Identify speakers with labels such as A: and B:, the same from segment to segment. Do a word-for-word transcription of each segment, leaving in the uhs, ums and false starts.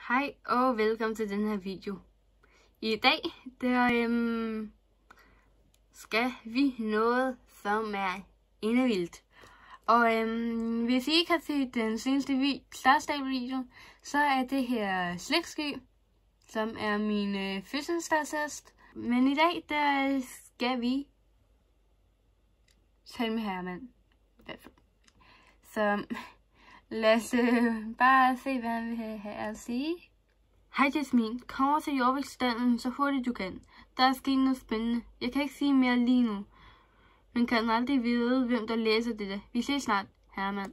A: Hej og velkommen til den her video. I dag der øhm, skal vi noget, som er endevildt. Og øhm, hvis I ikke har set den seneste vi video, så er det her Slægtsky, som er min øh, fødselsdagshest. Men i dag der skal vi tale med Herman. Så lad os øh, bare se, hvad han vil have at sige. Hej Jasmin, kom over til jordvækststanden så hurtigt du kan. Der er sket noget spændende. Jeg kan ikke sige mere lige nu. Men kan aldrig vide, hvem der læser det. Vi ses snart, Herman.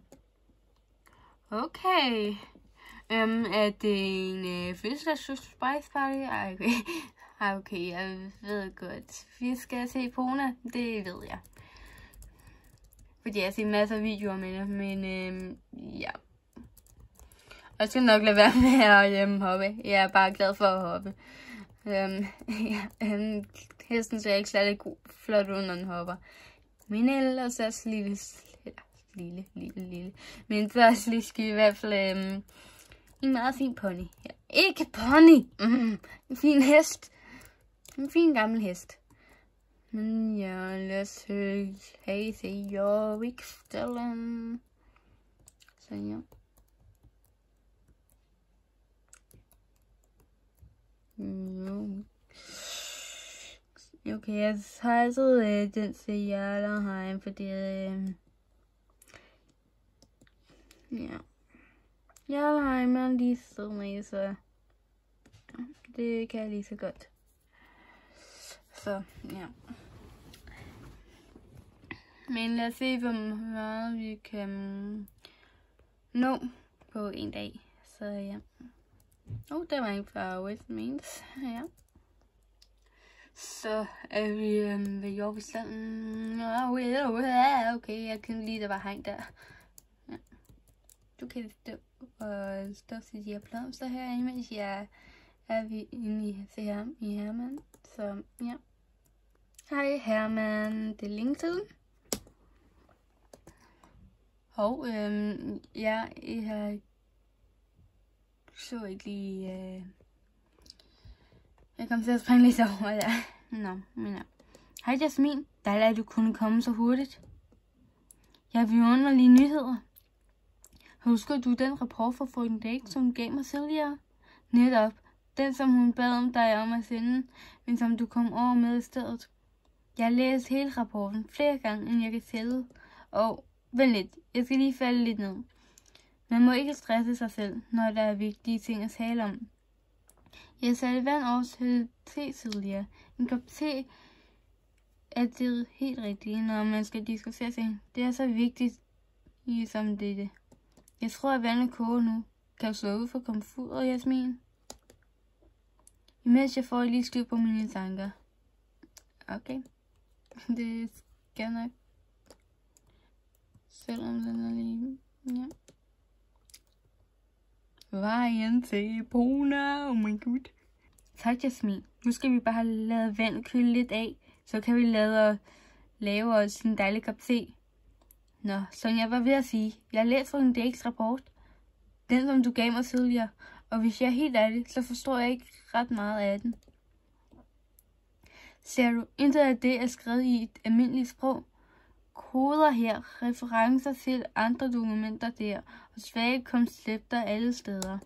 A: Okay. Um, er det en øh, fødselsdags-surprise party? Ej, okay. Ej, okay, jeg ved godt. Vi skal se Pona, det ved jeg. Fordi jeg har set masser af videoer med det, men øhm, ja. Og jeg skal nok lade være med at øhm, hoppe. Jeg er bare glad for at hoppe. Øhm, ja, øhm, hesten ser ikke særlig god, flot ud, når den hopper. Men ellers er så lille, lille, lille, lille. Men så er Slægtsky i hvert fald øhm, en meget fin pony. Ja, ikke pony! Mm, en fin hest. En fin gammel hest. Men ja, lad os have se jordvækststanden. Så ja. Okay, jeg har altid øh, den til Jarlheim, fordi øh, ja, Jarlheim er lige siden af, så ja, det kan jeg lige så godt. Så ja. Men lad os se, hvor meget vi kan nå på en dag. Så ja. Åh, oh, der var en farve, means. Ja. Så er vi øhm, ved jordvækststanden. Okay, jeg kan lide, der var hegn der. Ja. Du kan stå og stå til de her blomster her, imens jeg er vi inde i, se her, i Herman. Så ja. Hej Herman, det er længe siden. Hov, øhm, ja, jeg har så ikke lige, øh... jeg kom til at springe lidt over, ja. Nå, men ja. Hej Jasmin, dejligt at du kunne komme så hurtigt. Jeg har vidunderlige nyheder. Husker du den rapport fra frøken Dake, som gav mig tidligere? Netop, den som hun bad om dig om at sende, men som du kom over med i stedet. Jeg har læst hele rapporten flere gange, end jeg kan tælle. Og vent lidt, jeg skal lige falde lidt ned. Man må ikke stresse sig selv, når der er vigtige ting at tale om. Jeg satte vand over til te tidligere. En kop te er det helt rigtigt, når man skal diskutere ting. Det er så vigtigt som dette. Jeg tror, at vandet koger nu. Kan du slukke for komfur, Jasmin? Imens jeg får lige styr på mine tanker. Okay. Det skal nok. Selvom den er lige... Ja. Vejen til Pona. Oh my god. Tak, Jasmin. Nu skal vi bare lade vandet køle lidt af. Så kan vi lade lave os en dejlig kop te. Nå, som jeg var ved at sige. Jeg læste en Dakes rapport. Den, som du gav mig tidligere. Og hvis jeg er helt ærlig, så forstår jeg ikke ret meget af den. Ser du, intet af det er skrevet i et almindeligt sprog. Koder her, referencer til andre dokumenter der, og svage koncepter alle steder.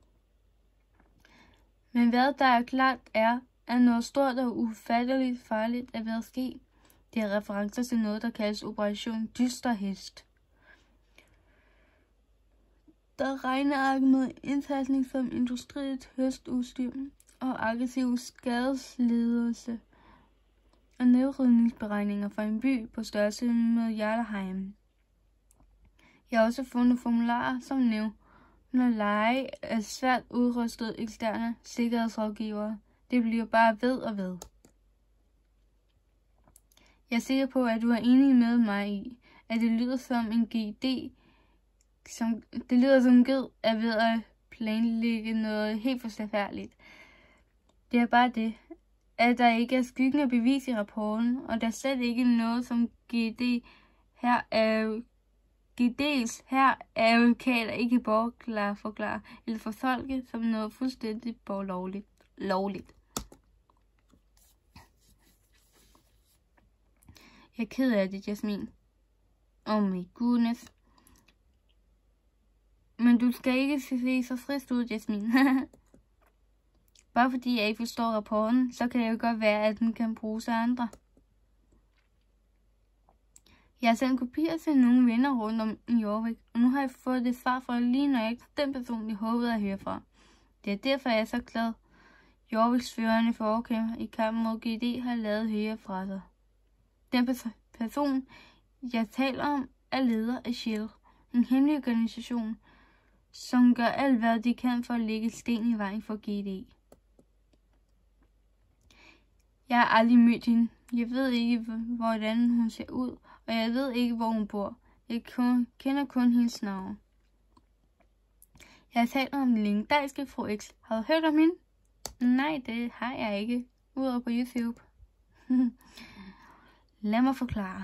A: Men hvad der er klart er, at noget stort og ufatteligt farligt er ved at ske. Det er referencer til noget, der kaldes Operation Dyster Hest. Der regner ark med indtasning som industrielt høstudstyr og aggressiv skadesledelse og nedrivningsberegninger for en by på størrelse med Jarlheim. Jeg har også fundet formularer, som nævner leje af svært udrustede eksterne sikkerhedsrådgivere. Det bliver bare ved og ved. Jeg er sikker på, at du er enig med mig i, at det lyder som en G D, som, det lyder som en ged er ved at planlægge noget helt forfærdeligt. Det er bare det, at der ikke er skyggen af bevis i rapporten, og der er slet ikke noget som G D her er G D's her er advokater ikke bortklare, forklare eller fortolke som noget fuldstændig lovligt. lovligt. Jeg er ked af det, Jasmin. Oh my goodness. Men du skal ikke se så frisk ud, Jasmin. Bare fordi jeg ikke forstår rapporten, så kan det jo godt være, at den kan bruges af andre. Jeg har sendt kopier til nogle venner rundt om i Jorvik, og nu har jeg fået det svar fra lige nøjagtigt den person, jeg håbede at høre fra. Det er derfor, jeg er så glad. Jorviks førende forkæmper i kampen mod G D har lavet høre fra sig. Den person, jeg taler om, er leder af Shield, en hemmelig organisation, som gør alt, hvad de kan for at lægge sten i vejen for G D. Jeg har aldrig mødt hende. Jeg ved ikke, hvordan hun ser ud, og jeg ved ikke, hvor hun bor. Jeg kender kun hendes navn. Jeg har talt om den legendariske fru X. Har du hørt om hende? Nej, det har jeg ikke. Udover på YouTube. Lad mig forklare.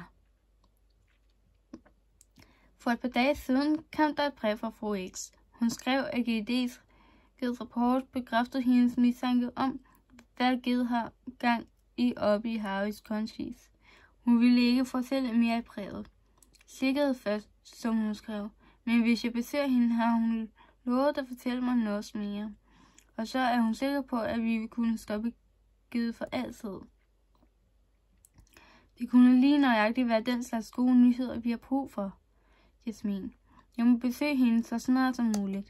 A: For et par dage siden kom der et brev fra fru X. Hun skrev, at G D's rapport bekræftede hendes mistanke om, hvad G D har gang i oppe i Harrys Conscience. Hun ville ikke fortælle mere i brevet. Sikkerhed først, som hun skrev. Men hvis jeg besøger hende, har hun lovet at fortælle mig noget mere. Og så er hun sikker på, at vi vil kunne stoppe G D for altid. Det kunne lige nøjagtigt være den slags gode nyheder, vi har brug for, Jasmin. Jeg må besøge hende så snart som muligt.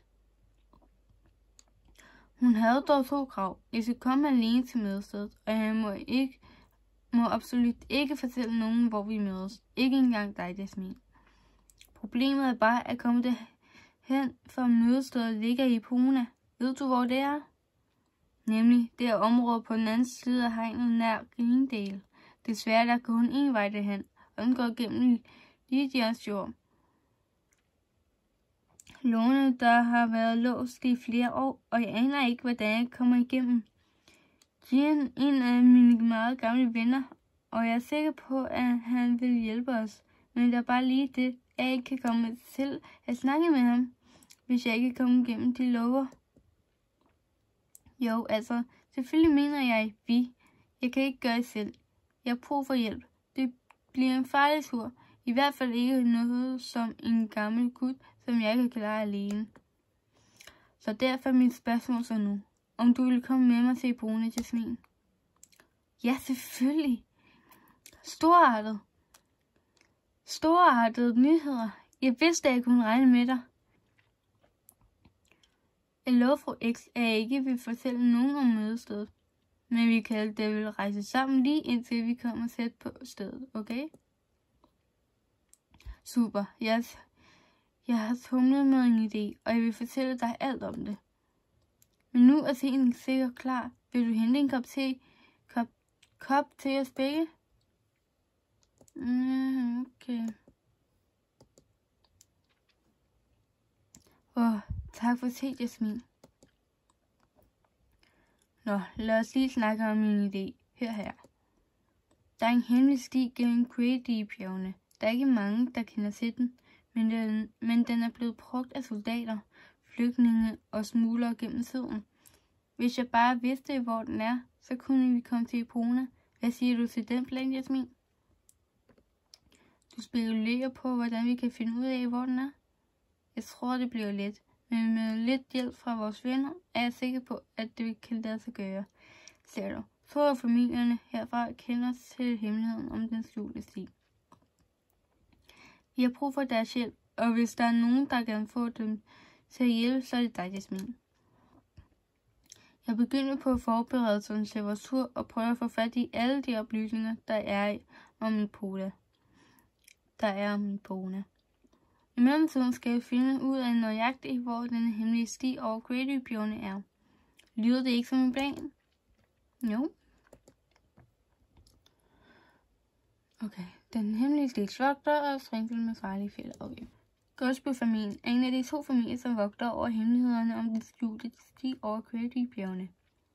A: Hun havde dog to krav. Jeg skal komme alene til mødestedet, og jeg må, ikke, må absolut ikke fortælle nogen, hvor vi mødes. Ikke engang dig, Jasmin. Problemet er bare at komme derhen, for mødestedet ligger i Puna. Ved du, hvor det er? Nemlig det er området på den anden side af hegnet nær Greendale. Desværre der er kun én vej derhen, og den går gennem Lydias jord. Låne, der har været låst i flere år, og jeg aner ikke, hvordan jeg kommer igennem. Gian, en af mine meget gamle venner, og jeg er sikker på, at han vil hjælpe os. Men det er bare lige det, at jeg ikke kan komme til at snakke med ham, hvis jeg ikke kan komme igennem de lover. Jo, altså, selvfølgelig mener jeg, vi. Jeg kan ikke gøre det selv. Jeg har brug for hjælp. Det bliver en farlig tur. I hvert fald ikke noget som en gammel gut, som jeg kan klare alene. Så derfor er mit spørgsmål så nu. Om du vil komme med mig til Puna, Jasmin? Ja, selvfølgelig. Storartet. Storartede nyheder. Jeg vidste, at jeg kunne regne med dig. Jeg lover fru X, at jeg ikke vil fortælle nogen om mødestedet. Men vi kan da vel rejse sammen lige indtil vi kommer tæt på stedet, okay? Super. Jeg, jeg har tumlet med en idé, og jeg vil fortælle dig alt om det. Men nu er teen sikkert klar. Vil du hente en kop te? Kop, kop til os begge? Mm, okay. Åh, oh, tak for te, Jasmin. Nå, lad os lige snakke om min idé. Hør her. Der er en hemmelig sti gennem Grady-bjergene. Der er ikke mange, der kender til den, men den, men den er blevet brugt af soldater, flygtninge og smuglere gennem tiden. Hvis jeg bare vidste, hvor den er, så kunne vi komme til Puna. Hvad siger du til den plan, Jasmin? Du spekulerer på, hvordan vi kan finde ud af, hvor den er? Jeg tror, det bliver let. Men med lidt hjælp fra vores venner, er jeg sikker på, at det kan lade sig gøre. Ser du, to af familierne herfra kender til hemmeligheden om den skjulte sti. Vi har brug for deres hjælp, og hvis der er nogen, der kan få dem til at hjælpe, så er det dig, Jasmin. Jeg begynder på forberedelsen til vores tur og prøver at få fat i alle de oplysninger, der er om min Puna. Der er om min Puna. I mellemtiden skal jeg finde ud af nøjagtigt, hvor den hemmelige sti over Grady-bjergene er. Lyder det ikke som en plan? Jo. Okay, den hemmelige sti vogter og sprinkler med farlige fælder. Okay. Gosby-familien er en af de to familier, som vogter over hemmelighederne om den skjulte sti over Grady-bjergene.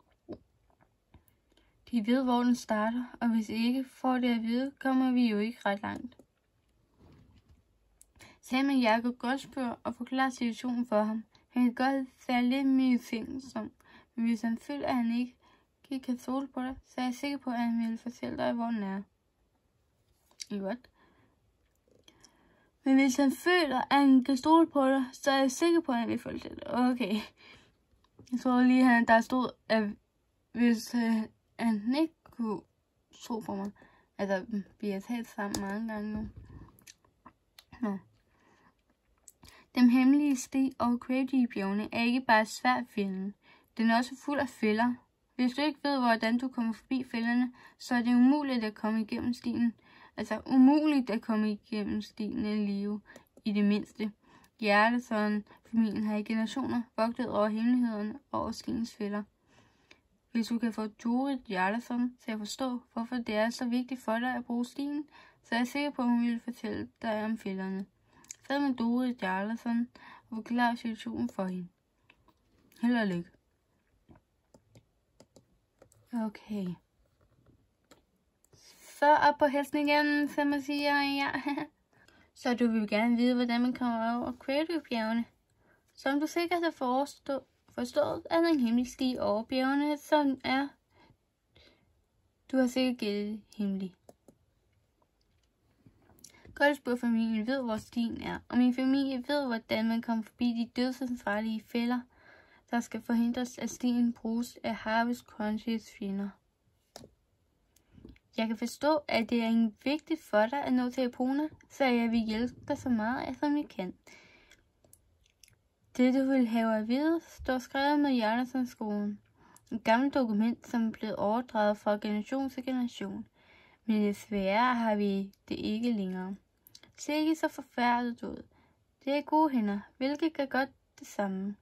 A: De ved, hvor den starter, og hvis ikke får det at vide, kommer vi jo ikke ret langt. Sam og Jacob godt spørger og forklarer situationen for ham. Han kan godt være lidt mistænksom, men hvis han føler, at han ikke kan stole på dig, så er jeg sikker på, at han vil fortælle dig, hvor den er. Godt. Men hvis han føler, at han kan stole på dig, så er jeg sikker på, at han vil fortælle dig. Okay. Jeg tror lige, at der stod, at hvis øh, han ikke kunne tro på mig, altså vi har talt sammen mange gange nu. Nå. Den hemmelige sti og Crazy bjergene er ikke bare svært at finde. Den er også fuld af fælder. Hvis du ikke ved, hvordan du kommer forbi fælderne, så er det umuligt at komme igennem stien. Altså umuligt at komme igennem stien af live i det mindste. Hjertesøn-familien har i generationer vogtet over hemmelighederne over stiens fælder. Hvis du kan få Dorit Hjertesøn til at forstå, hvorfor det er så vigtigt for dig at bruge stien, så er jeg sikker på, at hun vil fortælle dig om fælderne. Fed med Dorit Hjertesøn og forklare situationen for hende. Held og lykke. Okay. Så op på hesten igen, som man siger, ja. Så du vil gerne vide, hvordan man kommer over Crazy-bjergene. Som du sikkert har forstået, forstået er der en hemmelig sti over bjergene, som er... Du har sikkert gættet hemmelig. Goldsburg-familien ved, hvor stien er, og min familie ved, hvordan man kommer forbi de dødsensfarlige fælder, der skal forhindres, at stien bruges af Harvest Crunchys fjender. Jeg kan forstå, at det er vigtigt for dig at nå til Epona, så jeg vil hjælpe dig så meget, som jeg kan. Det, du vil have at vide, står skrevet med Hjertesøn-skolen. Et gammelt dokument, som er blevet overdraget fra generation til generation. Men desværre har vi det ikke længere. Det ser ikke så forfærdeligt ud. Det er gode hænder, hvilket gør godt det samme.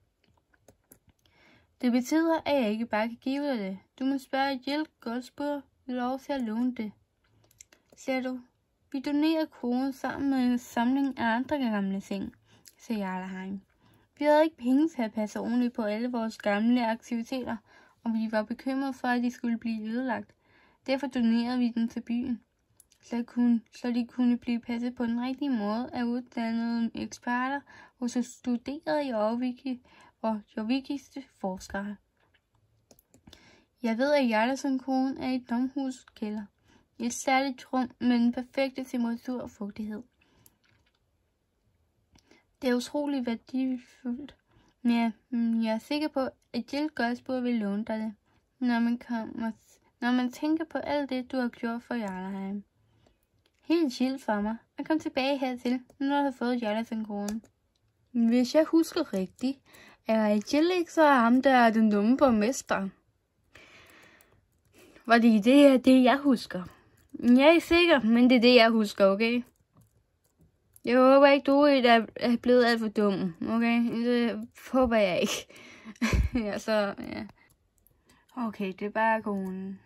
A: Det betyder, at jeg ikke bare kan give dig det. Du må spørge Hjælp Goldsburg lov til at låne det. Ser du? Vi donerer kronen sammen med en samling af andre gamle ting, siger Jarlheim. Vi havde ikke penge til at passe ordentligt på alle vores gamle aktiviteter, og vi var bekymrede for, at de skulle blive ødelagt. Derfor donerede vi dem til byen, så, kunne, så de kunne blive passet på den rigtige måde af uddannede eksperter og så studerede i Jorviki og Jorvikiste forskere. Jeg ved, at Hjertesøn-kronen er i et domhuskælder. Et særligt rum med den perfekte temperatur og fugtighed. Det er utroligt værdifuldt, men jeg, jeg er sikker på, at Jill Goldsburg vil låne dig det, når man, kommer, når man tænker på alt det, du har gjort for Jarlheim. Helt chill for mig, og kom tilbage hertil, når du har fået Hjertesøn-kronen. Hvis jeg husker rigtigt, er Jill ikke så ham, der er den dumme borgmester. Fordi det er det, jeg husker. Jeg er ikke sikker, men det er det, jeg husker, okay? Jeg håber ikke, du er blevet alt for dum, okay? Det håber jeg ikke. Ja, så, ja. Okay, det er bare konen.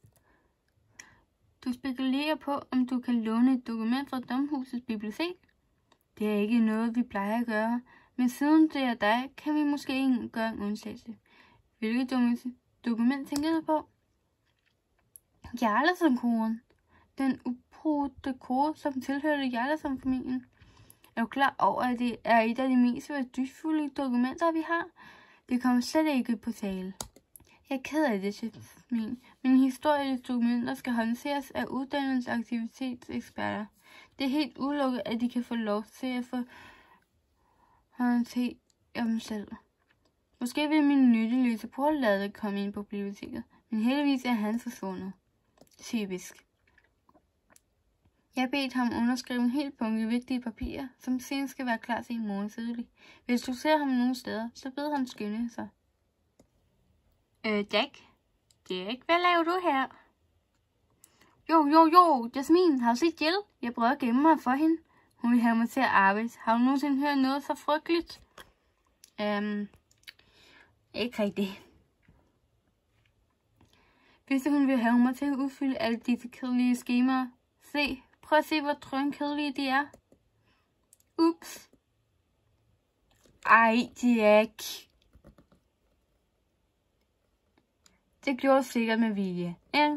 A: Du spekulerer på, om du kan låne et dokument fra Domhusets bibliotek. Det er ikke noget, vi plejer at gøre. Men siden det er dig, kan vi måske ikke gøre en undtagelse. Hvilket dokument tænker du på? Hjertesøn-kronen. Den ubrudte kode, som tilhørte Hjertesøn-familien. Er du klar over, at det er et af de mest værdifulde dokumenter, vi har? Det kommer slet ikke på tale. Jeg er ked af det, Jasmin, men historiske dokumenter skal håndteres af uddannelses- aktivitetseksperter. Det er helt udelukket, at de kan få lov til at få håndtere dem selv. Måske vil min nytteløse prøve at lade det komme ind på biblioteket, men heldigvis er han forsvundet. Typisk. Jeg har bedt ham underskrive en hel bunke vigtige papirer, som senere skal være klar til i morgen tidlig. Hvis du ser ham nogen steder, så bed ham skynde sig. Øh, Jack? Jack, hvad laver du her? Jo, jo, jo, Jasmin, har du set Jill? Jeg prøver at gemme mig for hende. Hun vil have mig til at arbejde. Har du nogensinde hørt noget så frygteligt? Øhm, ikke rigtigt. Hvis hun vil have mig til at udfylde alle disse kedelige skemaer. Se, prøv at se, hvor drønkedelige de er. Ups. Ej, Jack. Det gjorde du sikkert med vilje. Ja,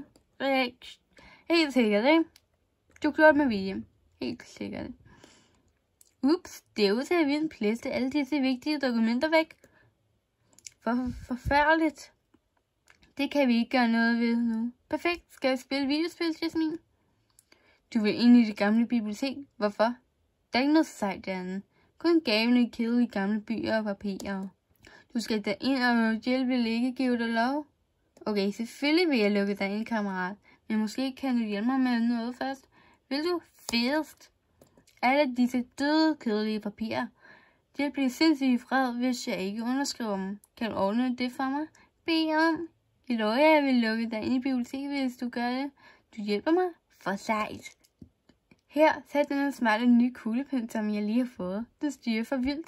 A: helt sikkert, ikke? Du gjorde det med vilje. Helt sikkert. Ups, det er ud til at vi plæste alle disse vigtige dokumenter væk. For forfærdeligt. Det kan vi ikke gøre noget ved nu. Perfekt. Skal vi spille videospil, Jasmin? Du vil ind i det gamle bibliotek. Hvorfor? Der er ikke noget sejt derinde. Kun gavende, kedelige gamle bøger og papirer. Du skal da ind, og hjælp vil ikke give dig lov. Okay, selvfølgelig vil jeg lukke dig ind, kammerat. Men måske kan du hjælpe mig med noget først. Vil du? Fedest. Alle disse døde, kedelige papirer. Det bliver sindssygt vred, hvis jeg ikke underskriver dem. Kan du ordne det for mig? Bed om. Jeg lover, jeg vil lukke dig ind i biblioteket, hvis du gør det. Du hjælper mig? For sejt. Her, tag den smarte nye kuglepen, som jeg lige har fået. Du styrer for vildt.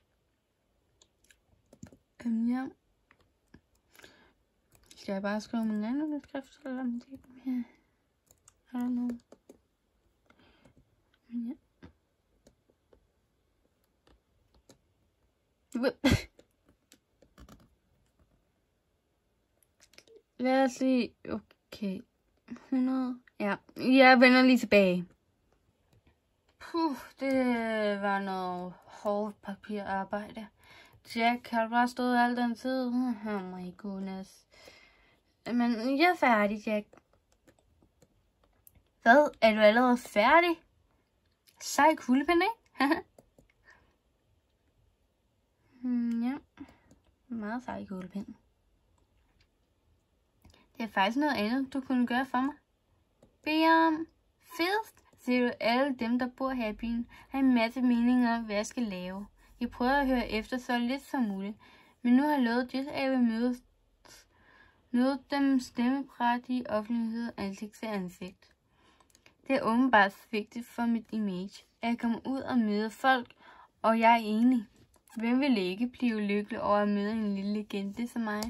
A: øhm, ja. Skal jeg bare skrive min anden underskrift, eller om det er her? I don't know. Ja. Lad os se. Okay. hundrede. Ja. Jeg vender lige tilbage. Puh, det var noget hårdt papirarbejde. Jack, har du bare stået al den tid? Oh my goodness. Men jeg er færdig, Jack. Hvad? Er du allerede færdig? Sej kuglepen, ikke? hmm, ja. Meget sej kuglepen. Det er faktisk noget andet, du kunne gøre for mig. Bed om. Fedest. Ser du, alle dem, der bor her i byen, har en masse meninger om, hvad jeg skal lave. Jeg prøver at høre efter så lidt som muligt, men nu har jeg lovet Jess, at jeg vil møde, møde dem stemmepræt i offentlighed ansigt til ansigt. Det er åbenbart vigtigt for mit image, at jeg kommer ud og møder folk, og jeg er enig. Hvem vil ikke blive lykkelig over at møde en lille legende som mig?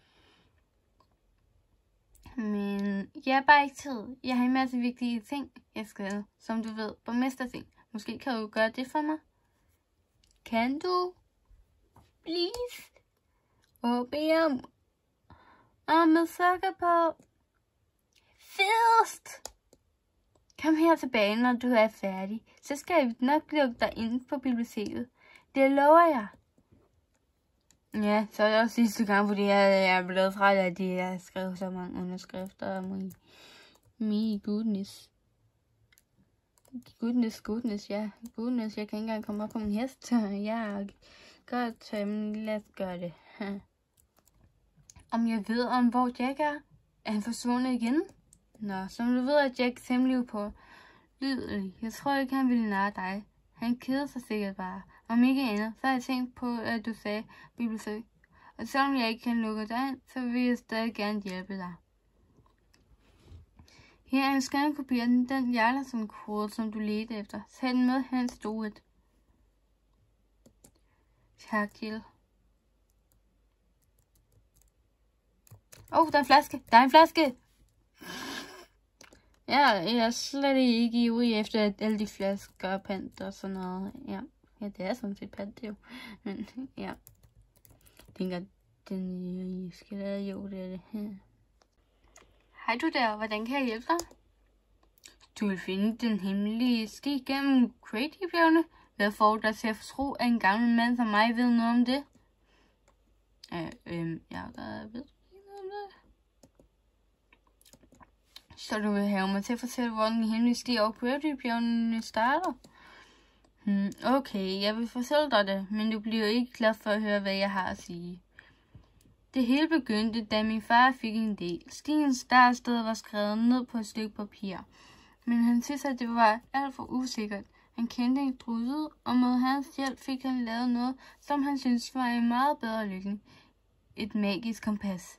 A: Men jeg er bare ikke tid. Jeg har en masse vigtige ting, jeg skal, som du ved, borgmesterting. Måske kan du gøre det for mig? Kan du? Please? Og bed om. Og med sukker på. Fedest! Kom her tilbage, når du er færdig. Så skal vi nok lukke dig ind på biblioteket. Det lover jeg. Ja, så er det også sidste gang, fordi jeg er blevet træt af, at de har skrevet så mange underskrifter. My, me goodness. Goodness, goodness, ja. Goodness, jeg kan ikke engang komme op på min hest. Ja, godt, um, lad os gøre det. Om jeg ved, om hvor Jack er? Er han forsvundet igen? Nå, som du ved, er Jack temmelig på lydelig. Jeg tror ikke, han ville narre dig. Han keder sig sikkert bare. Om ikke andet, så har jeg tænkt på, at du sagde bibliotek. Og selvom jeg ikke kan lukke dig ind, så vil jeg stadig gerne hjælpe dig. Her er en scannerkopi af den, den Jarlason-kode, som du ledte efter. Tag den med hen til Dorit. Tak, Jill. Åh, oh, der er en flaske. Der er en flaske! Ja, jeg er slet ikke ivrig efter at alle de flasker og pant og sådan noget. Ja, ja det er sådan set pant jo. Men ja, jeg tænker, den jeg skal lade jo, det er det her. Hej du der, hvordan kan jeg hjælpe dig? Du vil finde den hemmelige sti gennem Crazy-bjergene. Hvad får dig til at tro, at en gammel mand som mig ved noget om det? Ja, øhm, jeg der ved ikke noget om det. Så du vil have mig til at fortælle, hvor den hemmelige sti over Crazy-bjergene starter? Hmm, okay, jeg vil fortælle dig det, men du bliver ikke glad for at høre, hvad jeg har at sige. Det hele begyndte, da min far fik en del. Stigens startsted var skrevet ned på et stykke papir, men han syntes, at det var alt for usikkert. Han kendte en druide, og med hans hjælp fik han lavet noget, som han syntes var en meget bedre lykke. Et magisk kompas.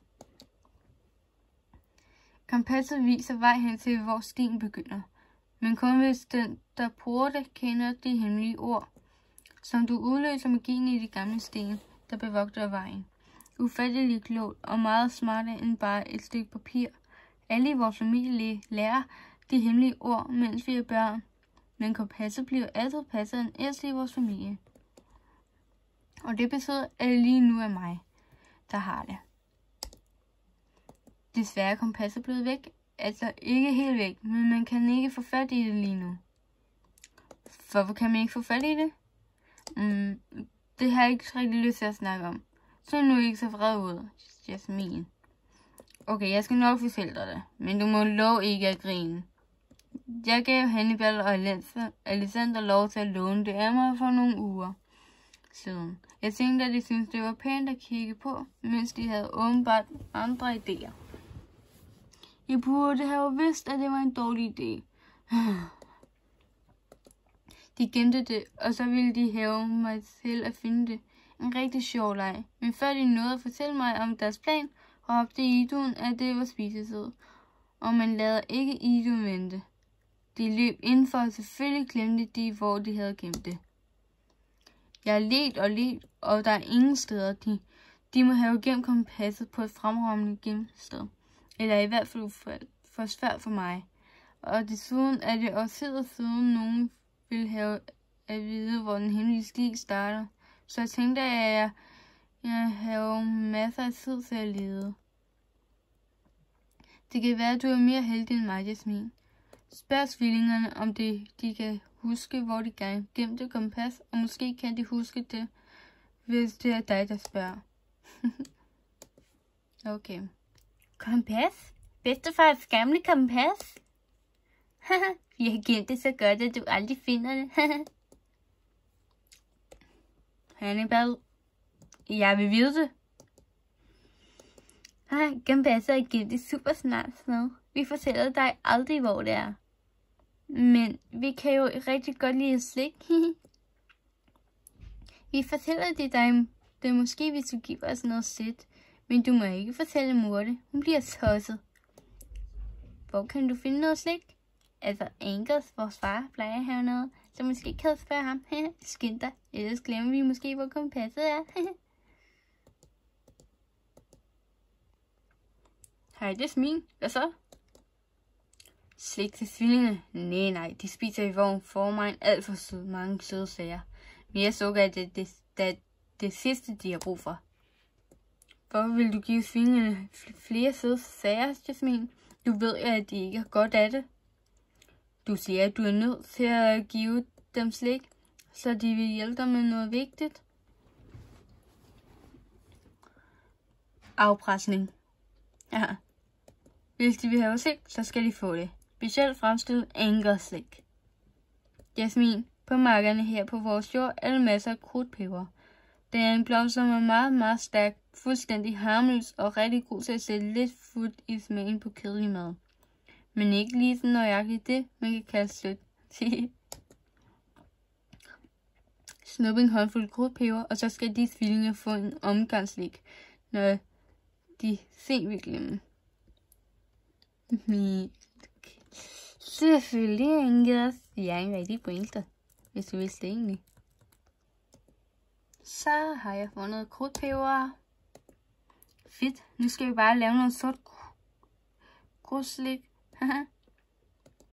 A: Kompasset viser vej hen til, hvor stien begynder, men kun hvis den, der bruger det, kender de hemmelige ord, som du udløser magien i de gamle sten, der bevogter vejen. Ufatteligt klogt og meget smartere end bare et stykke papir. Alle i vores familie lærer de hemmelige ord, mens vi er børn. Men kompasset bliver altid passet en ældste i vores familie. Og det betyder, at det lige nu er mig, der har det. Desværre er kompasset blevet væk. Altså ikke helt væk, men man kan ikke få fat i det lige nu. Hvorfor kan man ikke få fat i det? Mm, det har jeg ikke rigtig lyst til at snakke om. Så nu ikke så vred ud, Jasmin. Okay, jeg skal nok fortælle dig det, men du må love ikke at grine. Jeg gav Hannibal og Alexander lov til at låne det af mig for nogle uger siden. Jeg tænkte, at de syntes, det var pænt at kigge på, mens de havde åbenbart andre idéer. Jeg burde have vidst, at det var en dårlig idé. De gemte det, og så ville de have mig til at finde det. En rigtig sjov leg. Men før de nåede at fortælle mig om deres plan, råbte Idun, at det var spisetid. Og man lader ikke Idun vente. De løb indenfor, og selvfølgelig glemte de, hvor de havde gemt det. Jeg har let og let, og der er ingen steder. De, de må have gemt kompasset på et fremragende gemsted. Eller i hvert fald for, for svært for mig. Og desuden er det også tid siden nogen vil have at vide, hvor den hemmelige sti starter. Så jeg tænkte, at jeg, jeg har masser af tid til at lede. Det kan være, at du er mere heldig end mig, Jasmin. Spørg tvillingerne, om det, de kan huske, hvor de gemte kompas, og måske kan de huske det, hvis det er dig, der spørger. Okay. Kompas? Bedstefars gamle kompas? Vi har gemt det så godt, at du aldrig finder det. Hannibal, jeg vil vide det. Kompasset er gemt i super snart sted. Vi fortæller dig aldrig, hvor det er. Men vi kan jo rigtig godt lide slik. Vi fortæller det dig, det måske, hvis du giver os noget sæt. Men du må ikke fortælle mor det. Hun bliver tosset. Hvor kan du finde noget slik? Altså, Angus, vores far, plejer at have noget. Så måske kan du spørge ham. Skynd dig. Ellers glemmer vi måske, hvor kompasset er. Hej, det er Jasmin. Hvad så? Slik til tvillingerne? Nej, nej. De spiser i vogn for mig alt for sød, mange søde sager. Mere sukker er det, det, det, det sidste, de har brug for. Hvorfor vil du give tvillingerne flere søde sager, Jasmin? Du ved jo, at de ikke har godt af det. Du siger, at du er nødt til at give dem slik, så de vil hjælpe dig med noget vigtigt. Afpresning. Ja. Hvis de vil have slik, så skal de få det. Specielt fremstillet Angus-slik. Jasmin, på markerne her på vores jord er der masser af krudtpeber. Det er en blomst, som er meget, meget stærk, fuldstændig harmløs og rigtig god til at sætte lidt fut i smagen på kedelig mad. Men ikke lige så nøjagtigt det, man kan kalde sødt. Snup en håndfuld krudtpeber, og så skal de tvillinger få en omgangslik, når de sent vil glemme. Selvfølgelig, Angus. Jeg er en rigtig pointe, hvis du vidste det egentlig. Så har jeg fundet krudtpeber. Fedt. Nu skal vi bare lave noget sort krudtslik.